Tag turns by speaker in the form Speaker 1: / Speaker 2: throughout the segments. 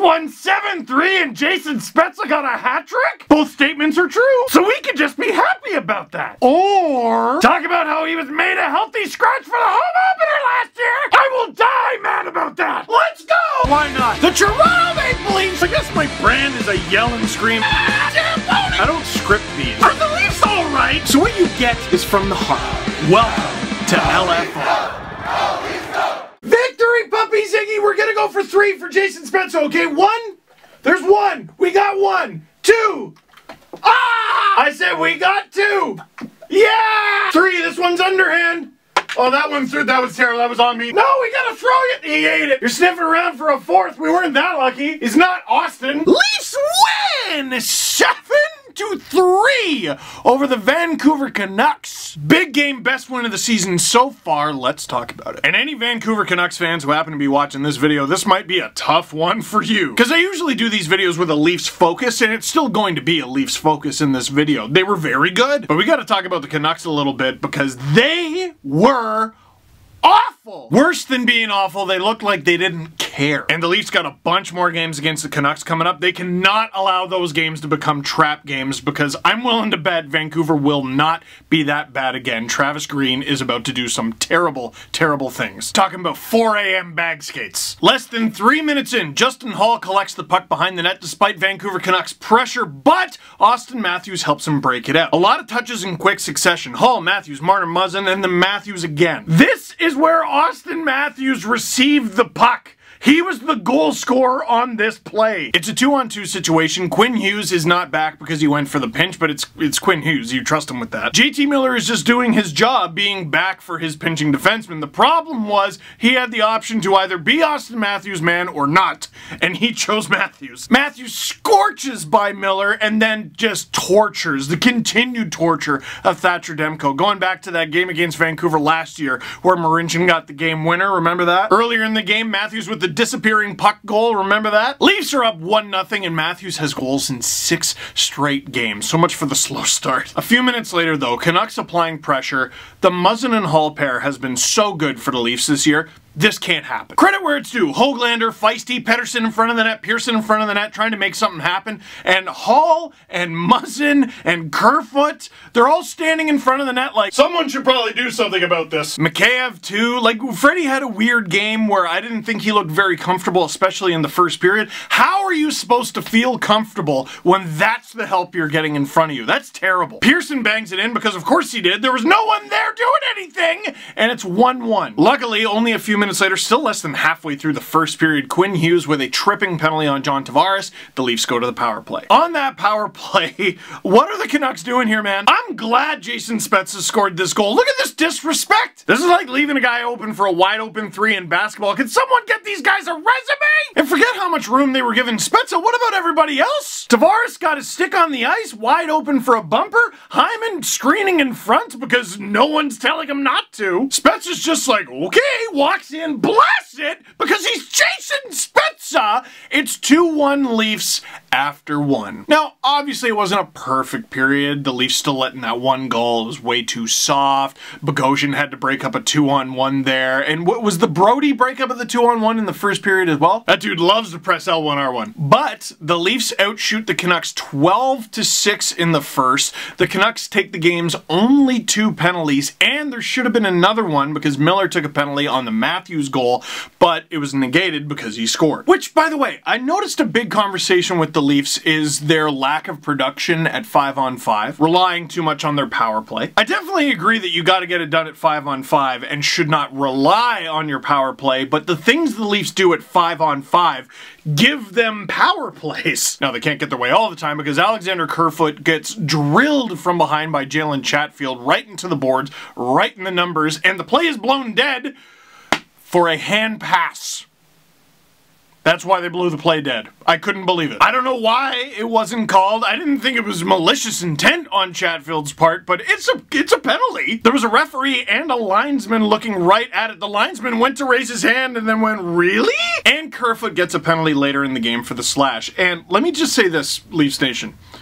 Speaker 1: won 7-3 and Jason Spezza got a hat trick? Both statements are true, so we could just be happy about that. Or talk about how he was made a healthy scratch for the home opener last year. I will die mad about that. Let's go! Why not? The Toronto Maple Leafs. I guess my brand is a yell and scream. I don't script these. Are the Leafs alright? So what you get is from the heart. Welcome to LFR. Victory, Puppy Ziggy! We're gonna go for 3 for Jason Spezza, okay? 1. There's 1. We got 1. 2. Ah! I said we got 2. Yeah! 3. This one's underhand. Oh, that one threw. That was terrible. That was on me. No, we gotta throw it. He ate it. You're sniffing around for a 4th. We weren't that lucky. He's not Austin. Leafs win 7-3 over the Vancouver Canucks. Big game, best win of the season so far. Let's talk about it. And any Vancouver Canucks fans who happen to be watching this video, this might be a tough one for you. Because I usually do these videos with a Leafs focus, and it's still going to be a Leafs focus in this video. They were very good, but we gotta talk about the Canucks a little bit because they were awful! Worse than being awful, they looked like they didn't care. And the Leafs got a bunch more games against the Canucks coming up. They cannot allow those games to become trap games because I'm willing to bet Vancouver will not be that bad again. Travis Green is about to do some terrible, terrible things. Talking about 4 a.m. bag skates. Less than 3 minutes in, Justin Holl collects the puck behind the net despite Vancouver Canucks pressure, but Austin Matthews helps him break it out. A lot of touches in quick succession. Holl, Matthews, Martin Muzzin, and then Matthews again. This is where Austin Matthews received the puck. He was the goal scorer on this play. It's a 2-on-2 situation. Quinn Hughes is not back because he went for the pinch, but it's Quinn Hughes. You trust him with that. JT Miller is just doing his job being back for his pinching defenseman. The problem was he had the option to either be Austin Matthews' man or not, and he chose Matthews. Matthews scorches by Miller and then just tortures, the continued torture of Thatcher Demko. Going back to that game against Vancouver last year where Marincin got the game winner, remember that? Earlier in the game, Matthews with the disappearing puck goal, remember that? Leafs are up 1-0 and Matthews has goals in 6 straight games. So much for the slow start. A few minutes later though, Canucks applying pressure. The Muzzin and Holl pair has been so good for the Leafs this year. This can't happen. Credit where it's due. Hoglander, feisty, Pettersson in front of the net, Pearson in front of the net, trying to make something happen. And Holl and Muzzin and Kerfoot, they're all standing in front of the net like, someone should probably do something about this. Mikheyev too. Like, Freddie had a weird game where I didn't think he looked very comfortable, especially in the first period. How are you supposed to feel comfortable when that's the help you're getting in front of you? That's terrible. Pearson bangs it in because of course he did. There was no one there doing anything. And it's 1-1. Luckily, only a few minutes later, still less than halfway through the first period, Quinn Hughes with a tripping penalty on John Tavares. The Leafs go to the power play. On that power play, what are the Canucks doing here, man? I'm glad Jason Spezza scored this goal. Look at this disrespect. This is like leaving a guy open for a wide open 3 in basketball. Can someone get these guys a resume? And forget how much room they were giving Spezza. What about everybody else? Tavares got his stick on the ice, wide open for a bumper. Hyman screening in front because no one's telling him not to. Spezza's just like, okay, walks in, blasts it, because he's Jason Spezza. It's 2-1 Leafs after 1. Now, obviously it wasn't a perfect period. The Leafs still letting that 1 goal. It was way too soft. Bogosian had to break up a 2-on-1 there. And what was the Brody breakup of the 2-on-1 in the first period as well? That dude loves to press L1R1. But the Leafs outshoot the Canucks 12-6 in the first. The Canucks take the game's only 2 penalties, and there should have been another one because Miller took a penalty on the Matthews goal, but it was negated because he scored. Which, by the way, I noticed a big conversation with the Leafs is their lack of production at 5-on-5, relying too much on their power play. I definitely agree that you gotta get it done at 5-on-5 and should not rely on your power play, but the things the Leafs do at 5-on-5 give them power plays. Now, they can't get their way all the time because Alexander Kerfoot gets drilled from behind by Jalen Chatfield right into the boards, right in the numbers, and the play is blown dead for a hand pass. That's why they blew the play dead. I couldn't believe it. I don't know why it wasn't called. I didn't think it was malicious intent on Chatfield's part, but it's a penalty. There was a referee and a linesman looking right at it. The linesman went to raise his hand and then went, really? And Kerfoot gets a penalty later in the game for the slash. And let me just say this, Leafs Nation.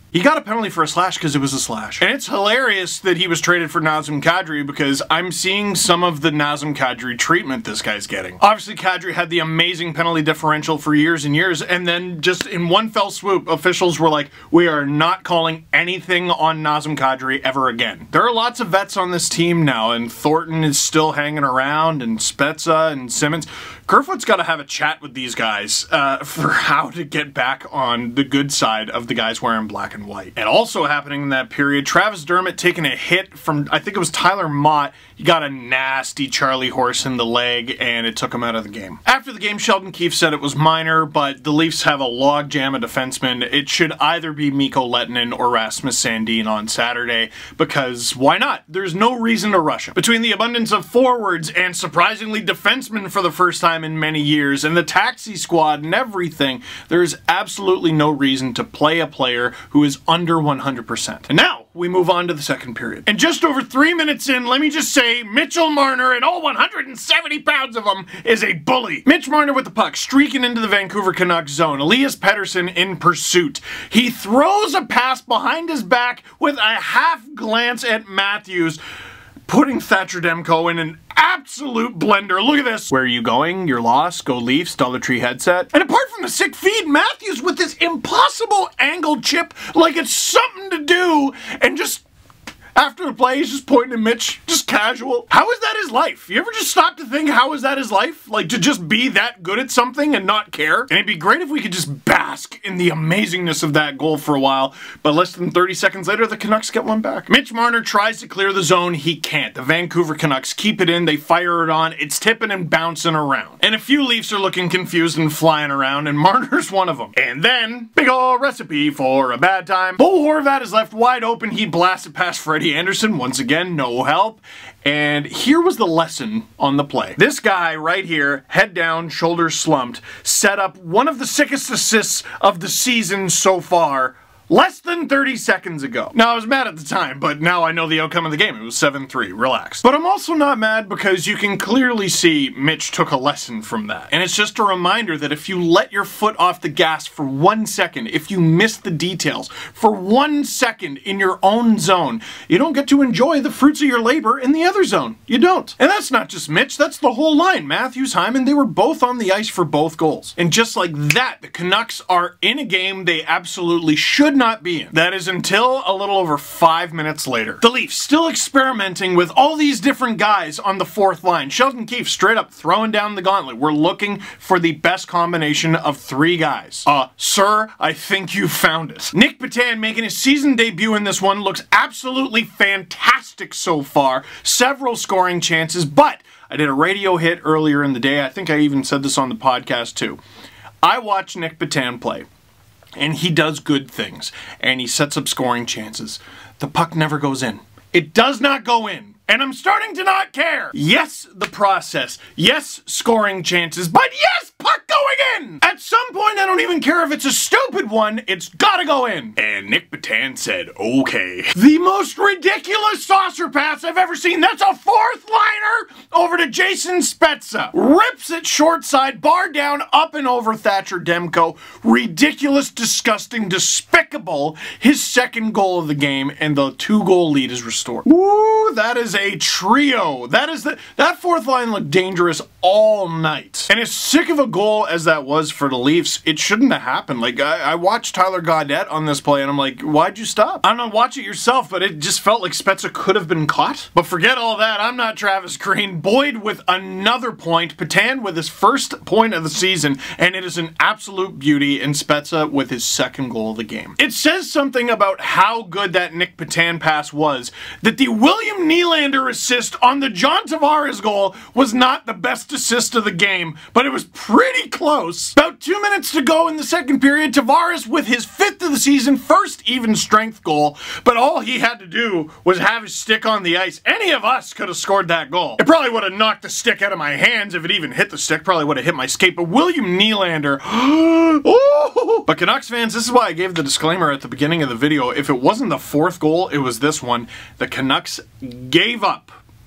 Speaker 1: He got a penalty for a slash because it was a slash. And it's hilarious that he was traded for Nazem Kadri because I'm seeing some of the Nazem Kadri treatment this guy's getting. Obviously, Kadri had the amazing penalty differential for years and years, and then just in one fell swoop, officials were like, we are not calling anything on Nazem Kadri ever again. There are lots of vets on this team now, and Thornton is still hanging around, and Spezza and Simmons. Kerfoot's got to have a chat with these guys for how to get back on the good side of the guys wearing black and white. And also happening in that period, Travis Dermott taking a hit from, I think it was Tyler Mott. He got a nasty Charlie horse in the leg, and it took him out of the game. After the game, Sheldon Keefe said it was minor, but the Leafs have a logjam of defensemen. It should either be Mikko Lehtinen or Rasmus Sandin on Saturday, because why not? There's no reason to rush him. Between the abundance of forwards and surprisingly defensemen for the first time in many years, and the taxi squad and everything, there's absolutely no reason to play a player who is under 100%. And now, we move on to the second period. And just over 3 minutes in, let me just say, Mitchell Marner, and all 170 pounds of him, is a bully. Mitch Marner with the puck, streaking into the Vancouver Canucks zone. Elias Pettersson in pursuit. He throws a pass behind his back with a half glance at Matthews, putting Thatcher Demko in an absolute blender. Look at this. Where are you going? You're lost. Go Leafs. Dollar Tree headset. And apart from the sick feed, Matthews with this impossible angled chip like it's something to do, and just after the play, he's just pointing at Mitch, just casual. How is that his life? You ever just stop to think, how is that his life? Like, to just be that good at something and not care? And it'd be great if we could just bask in the amazingness of that goal for a while, but less than 30 seconds later, the Canucks get one back. Mitch Marner tries to clear the zone. He can't. The Vancouver Canucks keep it in. They fire it on. It's tipping and bouncing around. And a few Leafs are looking confused and flying around, and Marner's one of them. And then, big ol' recipe for a bad time. Bo Horvat is left wide open. He blasts it past Freddie Anderson. Once again, no help. And here was the lesson on the play. This guy right here, head down, shoulders slumped, set up one of the sickest assists of the season so far, less than 30 seconds ago. Now, I was mad at the time, but now I know the outcome of the game. It was 7-3. Relax. But I'm also not mad because you can clearly see Mitch took a lesson from that. And it's just a reminder that if you let your foot off the gas for 1 second, if you miss the details for 1 second in your own zone, you don't get to enjoy the fruits of your labor in the other zone. You don't. And that's not just Mitch, that's the whole line. Matthews, Hyman, they were both on the ice for both goals. And just like that, the Canucks are in a game they absolutely should not be in. That is until a little over 5 minutes later. The Leafs still experimenting with all these different guys on the fourth line. Sheldon Keefe straight up throwing down the gauntlet. We're looking for the best combination of 3 guys. Sir, I think you found it. Nick Petan making his season debut in this one, looks absolutely fantastic so far. Several scoring chances, but I did a radio hit earlier in the day. I think I even said this on the podcast too. I watched Nick Petan play, and he does good things, and he sets up scoring chances. The puck never goes in. It does not go in. And I'm starting to not care. Yes, the process. Yes, scoring chances. But yes, puck going in! At some point, I don't even care if it's a stupid one. It's gotta go in. And Nick Petan said, okay. The most ridiculous saucer pass I've ever seen. That's a fourth liner over to Jason Spezza. Rips it short side, bar down, up and over Thatcher Demko. Ridiculous, disgusting, despicable. His second goal of the game, and the 2-goal lead is restored. Woo, that is a trio. That fourth line looked dangerous all night. And as sick of a goal as that was for the Leafs, it shouldn't have happened. Like, I watched Tyler Gaudette on this play, and I'm like, why'd you stop? I don't know, watch it yourself, but it just felt like Spezza could have been caught. But forget all that. I'm not Travis Green. Boyd with another point. Petan with his first point of the season, and it is an absolute beauty, and Spezza with his second goal of the game. It says something about how good that Nick Petan pass was, that the William Nylander assist on the John Tavares goal was not the best assist of the game, but it was pretty close. About 2 minutes to go in the second period, Tavares with his 5th of the season, first even strength goal, but all he had to do was have his stick on the ice. Any of us could have scored that goal. It probably would have knocked the stick out of my hands if it even hit the stick, probably would have hit my skate, but William Nylander, oh! But Canucks fans, this is why I gave the disclaimer at the beginning of the video. If it wasn't the 4th goal, it was this one. The Canucks gave up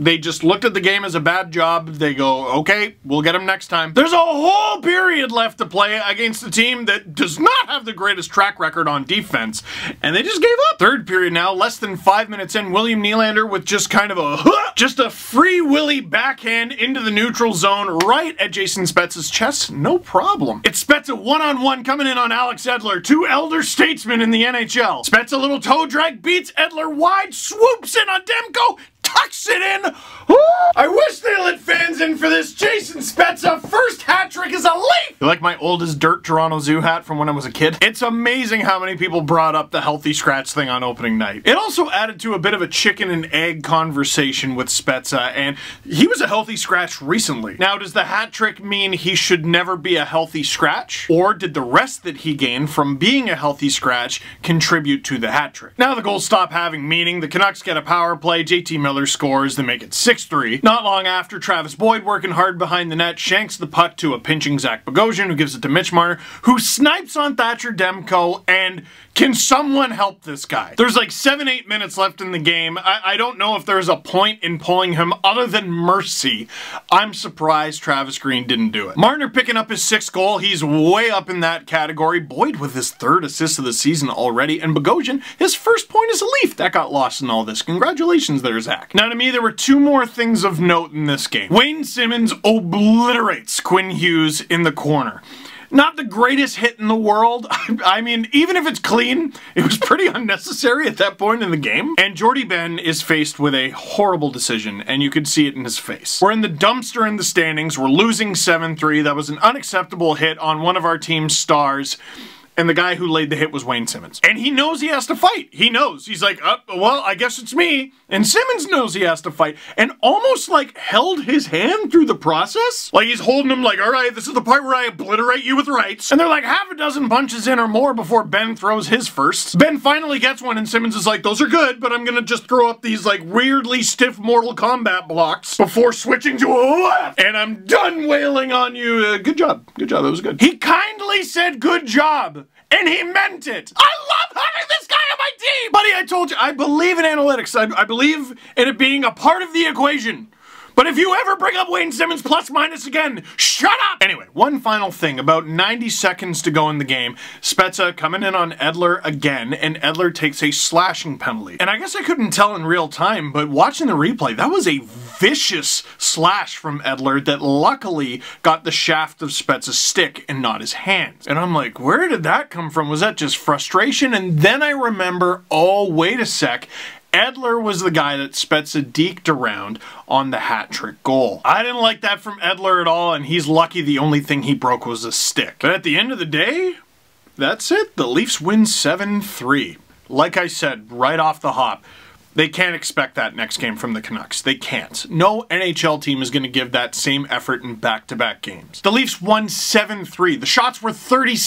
Speaker 1: They just looked at the game as a bad job. They go, okay, we'll get him next time. There's a whole period left to play against a team that does not have the greatest track record on defense, and they just gave up. Third period now, less than 5 minutes in, William Nylander with just kind of just a free willy backhand into the neutral zone right at Jason Spezza's chest. No problem. It's Spezza one-on-one coming in on Alex Edler, two elder statesmen in the NHL. Spezza little toe drag beats Edler wide, swoops in on Demko, tucks it in. Woo! I wish they let fans in for this. Jason Spezza, first hat trick is a Leaf! You like my old as dirt Toronto Zoo hat from when I was a kid? It's amazing how many people brought up the healthy scratch thing on opening night. It also added to a bit of a chicken and egg conversation with Spezza, and he was a healthy scratch recently. Now, does the hat trick mean he should never be a healthy scratch? Or did the rest that he gained from being a healthy scratch contribute to the hat trick? Now the goals stop having meaning. The Canucks get a power play. JT Miller scores. They make it 6-3. Not long after, Travis Boyd, working hard behind the net, shanks the puck to a pinching Zach Bogosian, who gives it to Mitch Marner, who snipes on Thatcher Demko, and can someone help this guy? There's like 7-8 minutes left in the game. I don't know if there's a point in pulling him other than mercy. I'm surprised Travis Green didn't do it. Marner picking up his 6th goal. He's way up in that category. Boyd with his 3rd assist of the season already, and Bogosian, his first point as a Leaf. That got lost in all this. Congratulations there, Zach. Now to me, there were 2 more things of note in this game. Wayne Simmonds obliterates Quinn Hughes in the corner. Not the greatest hit in the world. I mean, even if it's clean, it was pretty unnecessary at that point in the game. And Jordie Benn is faced with a horrible decision, and you could see it in his face. We're in the dumpster in the standings. We're losing 7-3. That was an unacceptable hit on one of our team's stars. And the guy who laid the hit was Wayne Simmonds. And he knows he has to fight. He knows. He's like, well, I guess it's me. And Simmonds knows he has to fight. And almost like held his hand through the process. Like he's holding him like, all right, this is the part where I obliterate you with rights. And they're like half a dozen punches in or more before Benn throws his first. Benn finally gets one and Simmonds is like, those are good, but I'm gonna just throw up these like weirdly stiff Mortal Kombat blocks before switching to a left. And I'm done wailing on you. Good job. Good job. That was good. He kindly said good job. And he meant it! I love having this guy on my team! Buddy, I told you, I believe in analytics. I believe in it being a part of the equation. But if you ever bring up Wayne Simmonds plus minus again, shut up! Anyway, one final thing. About 90 seconds to go in the game, Spezza coming in on Edler again, and Edler takes a slashing penalty. And I guess I couldn't tell in real time, but watching the replay, that was a vicious slash from Edler that luckily got the shaft of Spezza's stick and not his hands. And I'm like, where did that come from? Was that just frustration? And then I remember, oh, wait a sec, Edler was the guy that Spezza deked around on the hat trick goal. I didn't like that from Edler at all, and he's lucky the only thing he broke was a stick. But at the end of the day, that's it. The Leafs win 7-3. Like I said, right off the hop, they can't expect that next game from the Canucks. They can't. No NHL team is going to give that same effort in back-to-back games. The Leafs won 7-3. The shots were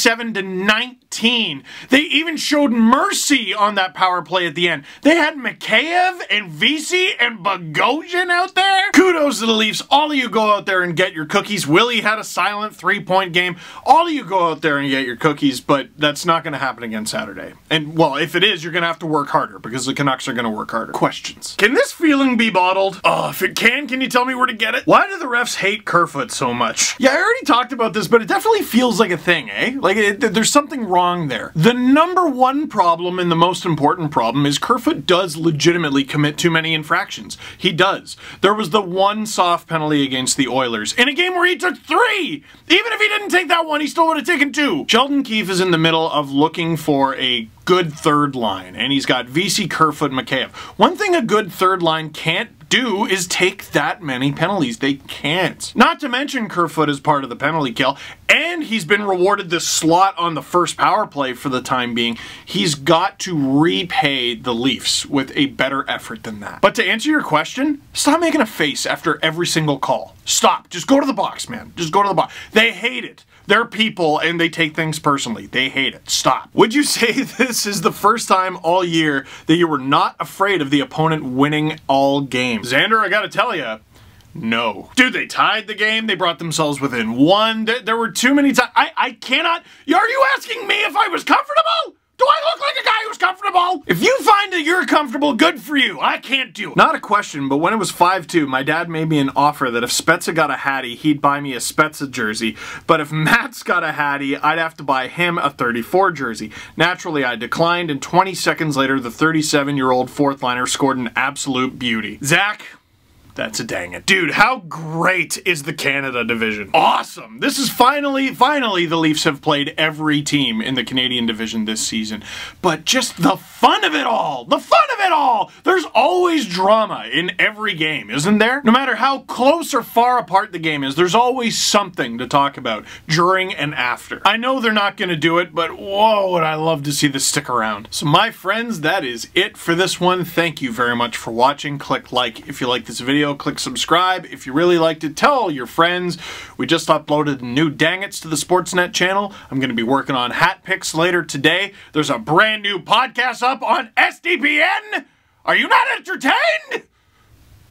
Speaker 1: 37-19. They even showed mercy on that power play at the end. They had Mikheyev and Vesey and Bogosian out there. Kudos to the Leafs. All of you go out there and get your cookies. Willie had a silent 3-point game. All of you go out there and get your cookies, but that's not going to happen again Saturday. And, well, if it is, you're going to have to work harder because the Canucks are going to work harder. Questions. Can this feeling be bottled? Oh, if it can you tell me where to get it? Why do the refs hate Kerfoot so much? Yeah, I already talked about this, but it definitely feels like a thing, eh? Like, there's something wrong there. The number one problem and the most important problem is Kerfoot does legitimately commit too many infractions. He does. There was the one soft penalty against the Oilers in a game where he took 3! Even if he didn't take that one, he still would have taken 2. Sheldon Keefe is in the middle of looking for a good third line, and he's got Vesey, Kerfoot, Mikheyev. One thing a good third line can't do is take that many penalties. They can't. Not to mention Kerfoot is part of the penalty kill, and he's been rewarded this slot on the first power play for the time being. He's got to repay the Leafs with a better effort than that. But to answer your question, stop making a face after every single call. Stop. Just go to the box, man. Just go to the box. They hate it. They're people and they take things personally. They hate it. Stop. Would you say this is the first time all year that you were not afraid of the opponent winning all games? Xander, I gotta tell you, no. Dude, they tied the game. They brought themselves within 1. There were too many times. I cannot. Are you asking me if I was comfortable? Do I look like a guy who's comfortable? If you find that you're comfortable, good for you. I can't do it. Not a question, but when it was 5-2, my dad made me an offer that if Spezza got a Hattie, he'd buy me a Spezza jersey. But if Matt's got a Hattie, I'd have to buy him a 34 jersey. Naturally, I declined, and 20 seconds later, the 37-year-old fourth liner scored an absolute beauty. Zach, that's a dang it. Dude, how great is the Canada division? Awesome! This is finally the Leafs have played every team in the Canadian division this season. But just the fun of it all! The fun of it all! There's always drama in every game, isn't there? No matter how close or far apart the game is, there's always something to talk about during and after. I know they're not gonna do it, but whoa, would I love to see this stick around. So my friends, that is it for this one. Thank you very much for watching. Click like if you like this video. Click subscribe if you really liked it. Tell all your friends. We just uploaded new Dangits to the Sportsnet channel. I'm going to be working on hat picks later today. There's a brand new podcast up on SDPN. Are you not entertained?